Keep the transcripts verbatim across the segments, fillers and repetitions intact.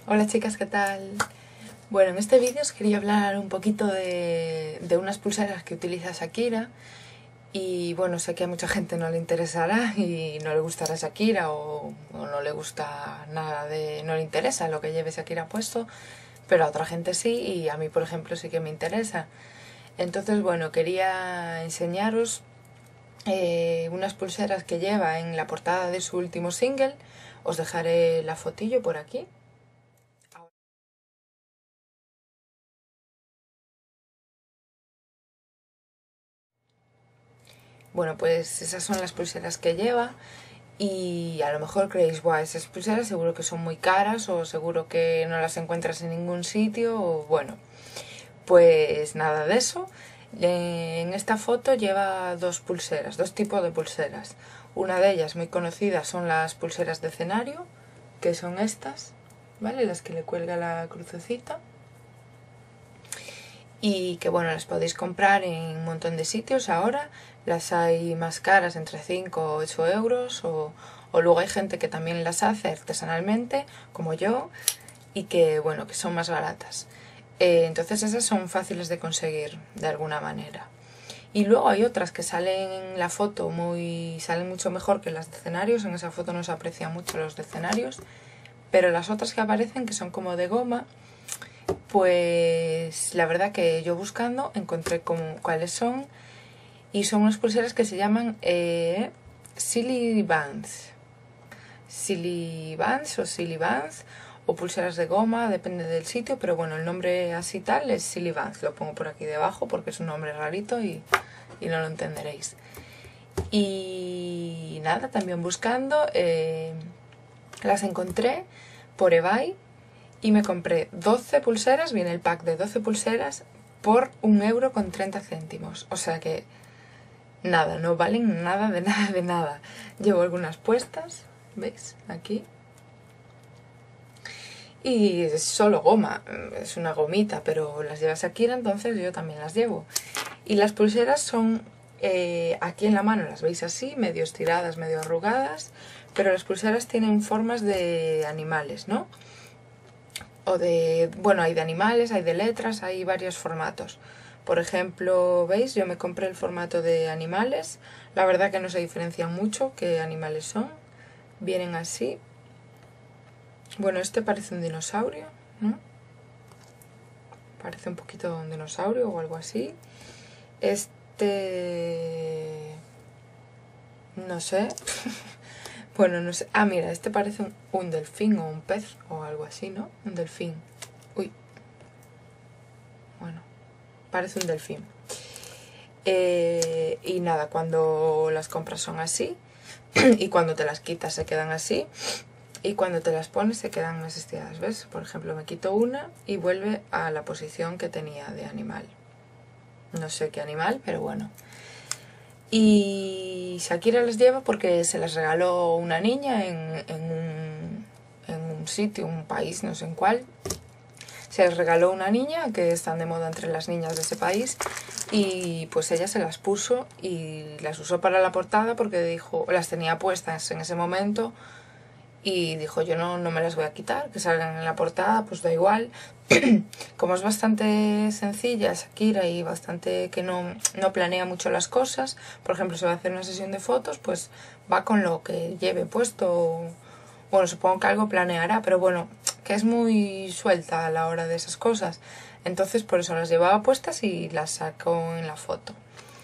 Hola chicas, ¿qué tal? Bueno, en este vídeo os quería hablar un poquito de, de unas pulseras que utiliza Shakira. Y bueno, sé que a mucha gente no le interesará y no le gustará Shakira o, o no le gusta nada de... no le interesa lo que lleve Shakira puesto, pero a otra gente sí, y a mí por ejemplo sí que me interesa. Entonces bueno, quería enseñaros eh, unas pulseras que lleva en la portada de su último single. Os dejaré la fotillo por aquí. Bueno, pues esas son las pulseras que lleva y a lo mejor creéis, guau, esas pulseras seguro que son muy caras o seguro que no las encuentras en ningún sitio o bueno, pues nada de eso. En esta foto lleva dos pulseras, dos tipos de pulseras. Una de ellas muy conocida son las pulseras de escenario, que son estas, ¿vale? Las que le cuelga la crucecita. Y que bueno, las podéis comprar en un montón de sitios ahora. Las hay más caras, entre cinco o ocho euros, o, o luego hay gente que también las hace artesanalmente, como yo, y que bueno, que son más baratas. Eh, entonces esas son fáciles de conseguir de alguna manera. Y luego hay otras que salen en la foto muy, salen mucho mejor que las de escenarios. En esa foto no se aprecian mucho los de escenarios, pero las otras que aparecen, que son como de goma, pues la verdad que yo buscando encontré como cuáles son, y son unas pulseras que se llaman eh, Silly Bands. Silly Bands o Silly Bands o pulseras de goma, depende del sitio, pero bueno, el nombre así tal es Silly Bands. Lo pongo por aquí debajo porque es un nombre rarito y, y no lo entenderéis. Y nada, también buscando eh, las encontré por eBay. Y me compré doce pulseras, viene el pack de doce pulseras por un euro con treinta céntimos. O sea que nada, no valen nada de nada de nada. Llevo algunas puestas, ¿veis? Aquí. Y es solo goma, es una gomita, pero las lleva Shakira, entonces yo también las llevo. Y las pulseras son, eh, aquí en la mano las veis así, medio estiradas, medio arrugadas, pero las pulseras tienen formas de animales, ¿no? O de, bueno, hay de animales, hay de letras, hay varios formatos. Por ejemplo, ¿veis? Yo me compré el formato de animales. La verdad que no se diferencian mucho qué animales son. Vienen así. Bueno, este parece un dinosaurio, ¿no? Parece un poquito un dinosaurio o algo así. Este... no sé. Bueno, no sé. Ah, mira, este parece un, un delfín o un pez o algo así, ¿no? Un delfín. Uy. Bueno, parece un delfín. Eh, y nada, cuando las compras son así. Y cuando te las quitas se quedan así. Y cuando te las pones se quedan más estiradas, ¿ves? Por ejemplo, me quito una y vuelve a la posición que tenía de animal. No sé qué animal, pero bueno. Y Shakira las lleva porque se las regaló una niña en, en, un, en un sitio, un país, no sé en cuál. Se las regaló una niña, que están de moda entre las niñas de ese país, y pues ella se las puso y las usó para la portada porque dijo, las tenía puestas en ese momento y dijo, yo no, no me las voy a quitar, que salgan en la portada, pues da igual. Como es bastante sencilla Shakira y bastante que no, no planea mucho las cosas, por ejemplo, si va a hacer una sesión de fotos, pues va con lo que lleve puesto. Bueno, supongo que algo planeará, pero bueno, que es muy suelta a la hora de esas cosas. Entonces por eso las llevaba puestas y las sacó en la foto.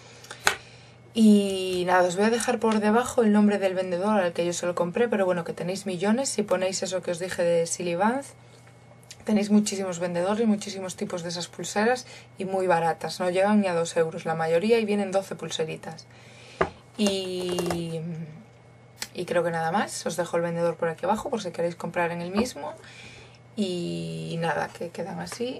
Y nada, os voy a dejar por debajo el nombre del vendedor al que yo se lo compré, pero bueno, que tenéis millones. Si ponéis eso que os dije de Silly Bands, tenéis muchísimos vendedores y muchísimos tipos de esas pulseras y muy baratas. No llegan ni a dos euros la mayoría y vienen doce pulseritas. Y... Y creo que nada más, os dejo el vendedor por aquí abajo por si queréis comprar en el mismo. Y nada, que quedan así.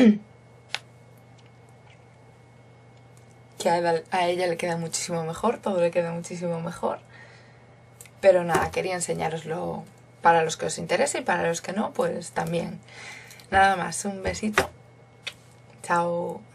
Que a ella le queda muchísimo mejor, todo le queda muchísimo mejor. Pero nada, quería enseñároslo para los que os interese y para los que no, pues también. Nada más, un besito. Chao.